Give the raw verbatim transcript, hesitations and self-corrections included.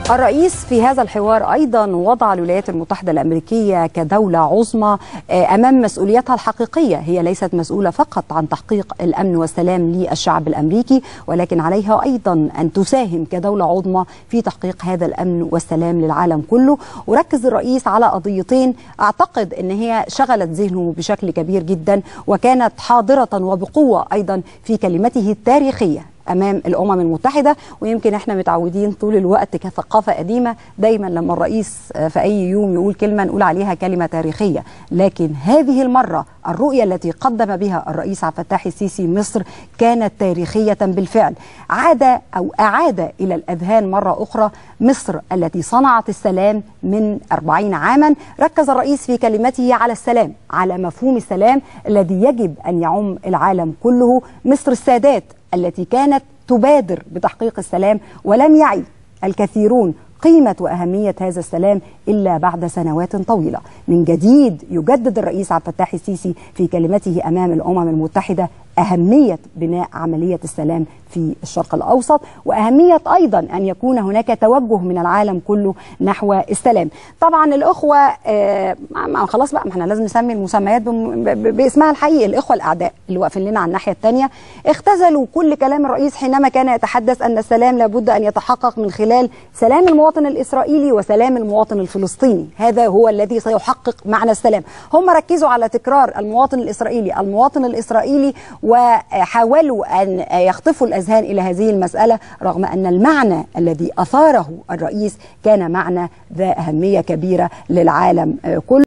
الرئيس في هذا الحوار أيضا وضع الولايات المتحدة الأمريكية كدولة عظمى أمام مسؤوليتها الحقيقية. هي ليست مسؤولة فقط عن تحقيق الأمن والسلام للشعب الأمريكي، ولكن عليها أيضا أن تساهم كدولة عظمى في تحقيق هذا الأمن والسلام للعالم كله. وركز الرئيس على قضيتين أعتقد أن هي شغلت ذهنه بشكل كبير جدا، وكانت حاضرة وبقوة أيضا في كلمته التاريخية أمام الأمم المتحدة. ويمكن احنا متعودين طول الوقت كثقافة قديمة دايما لما الرئيس في أي يوم يقول كلمة نقول عليها كلمة تاريخية، لكن هذه المرة الرؤية التي قدم بها الرئيس عبد الفتاح السيسي مصر كانت تاريخية بالفعل. عاد أو أعاد إلى الأذهان مرة أخرى مصر التي صنعت السلام من أربعين عاما. ركز الرئيس في كلمته على السلام، على مفهوم السلام الذي يجب أن يعم العالم كله. مصر السادات التي كانت تبادر بتحقيق السلام، ولم يعي الكثيرون قيمة وأهمية هذا السلام إلا بعد سنوات طويلة. من جديد يجدد الرئيس عبد الفتاح السيسي في كلمته أمام الأمم المتحدة أهمية بناء عملية السلام في الشرق الأوسط، وأهمية أيضا أن يكون هناك توجه من العالم كله نحو السلام. طبعا الأخوة آه خلاص بقى، ما احنا لازم نسمي المسميات باسمها الحقيقي. الأخوة الأعداء اللي واقفين لنا على الناحية الثانية اختزلوا كل كلام الرئيس حينما كان يتحدث أن السلام لابد أن يتحقق من خلال سلام المواطن الإسرائيلي وسلام المواطن الفلسطيني. هذا هو الذي سيحقق معنى السلام. هم ركزوا على تكرار المواطن الإسرائيلي المواطن الإسرائيلي وحاولوا أن يخطفوا الأذهان إلى هذه المسألة، رغم أن المعنى الذي أثاره الرئيس كان معنى ذا أهمية كبيرة للعالم كله.